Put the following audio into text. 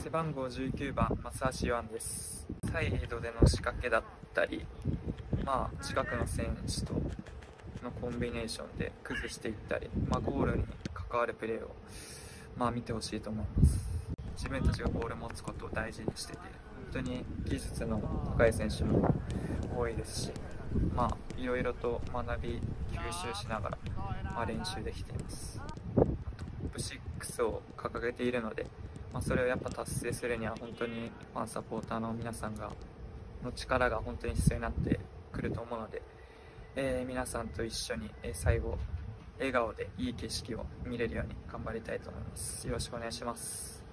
背番号19番松橋優安です。サイドでの仕掛けだったり、近くの選手とのコンビネーションで崩していったり、ゴールに関わるプレーを見てほしいと思います。自分たちがボールを持つことを大事にしてて、本当に技術の高い選手も多いですし、いろいろと学び吸収しながら、練習できています。トップ6を掲げているので、それをやっぱ達成するには本当にファンサポーターの皆さんの力が本当に必要になってくると思うので、皆さんと一緒に最後笑顔でいい景色を見れるように頑張りたいと思います。よろしくお願いします。